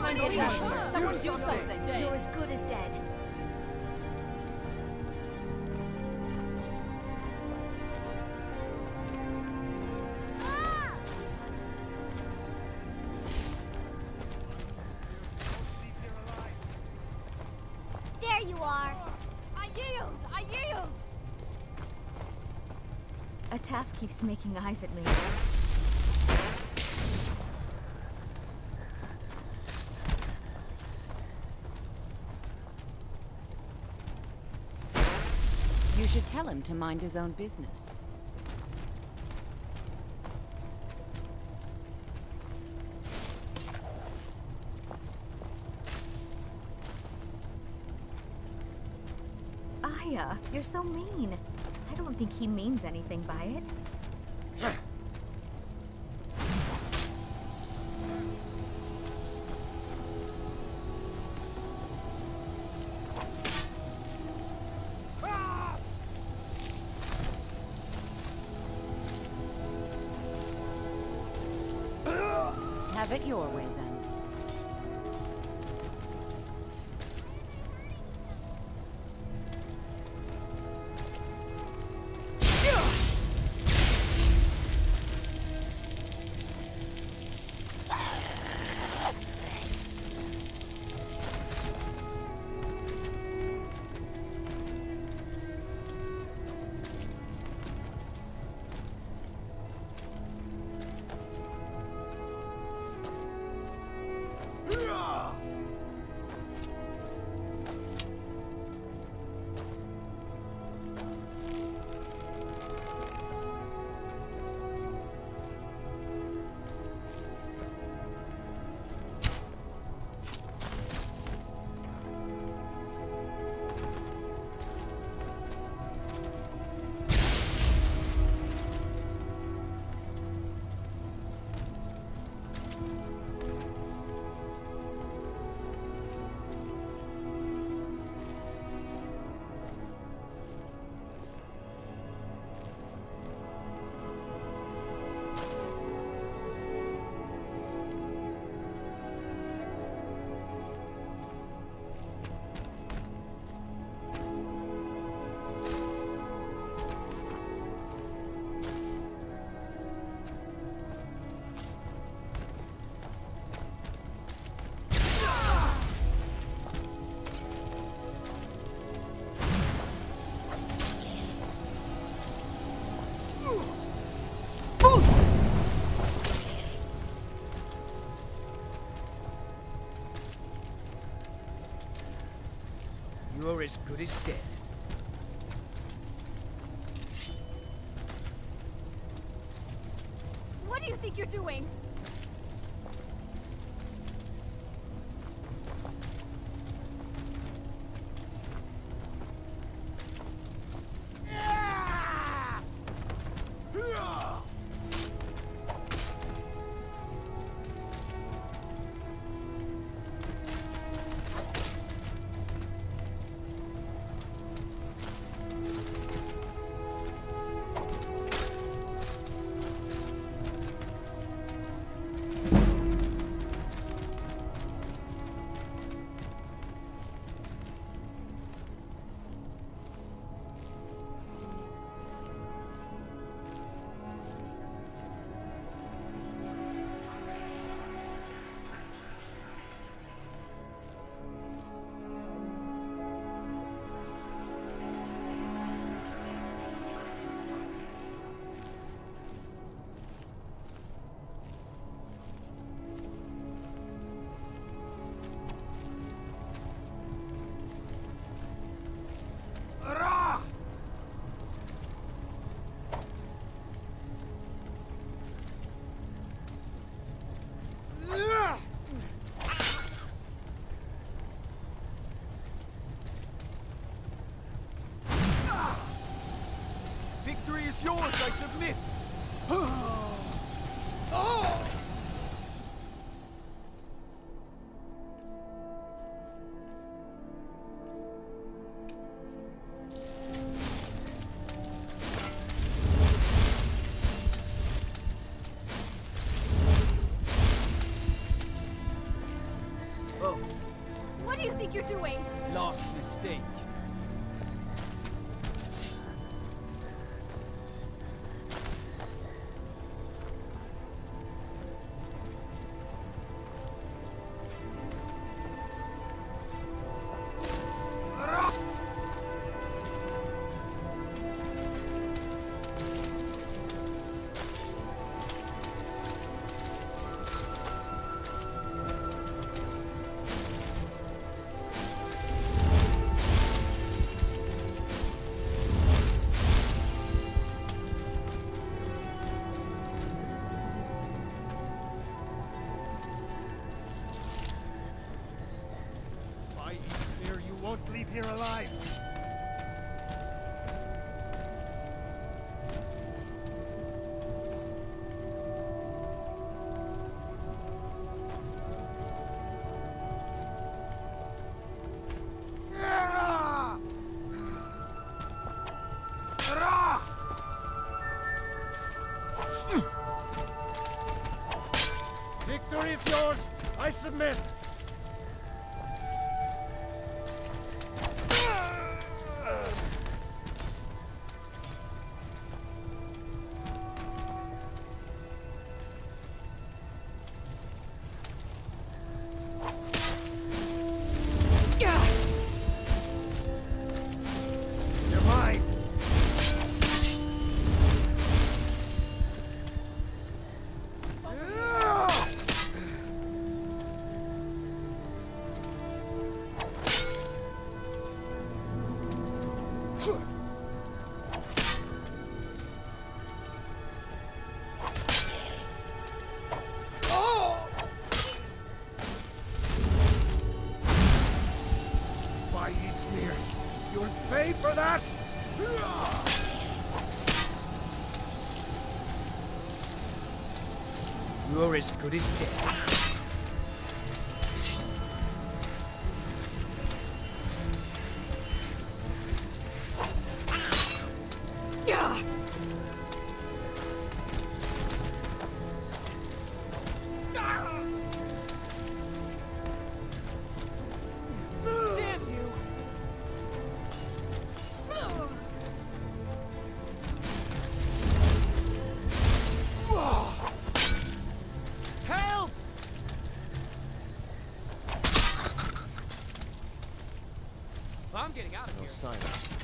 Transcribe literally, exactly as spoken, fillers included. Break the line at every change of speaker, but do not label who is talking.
time to get out. Someone do something.
You're as good as dead.
There you are.
I yield! I yield!
Ataf keeps making eyes at me.
You should tell him to mind his own business.
Aya, you're so mean. I don't think he means anything by it.
Have it your way, then.
You're as good as dead.
What do you think you're doing?
Victory is yours, I submit!
doing?
Last mistake.
Won't leave here alive. Victory is yours. I submit. You're mine. You'll pay for that! You're as good as dead.
I'm getting out of here.
No sign.